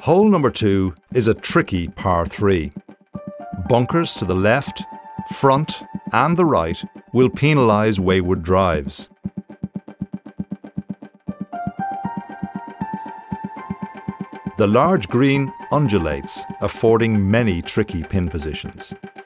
Hole number 2 is a tricky par 3. Bunkers to the left, front and the right will penalise wayward drives. The large green undulates, affording many tricky pin positions.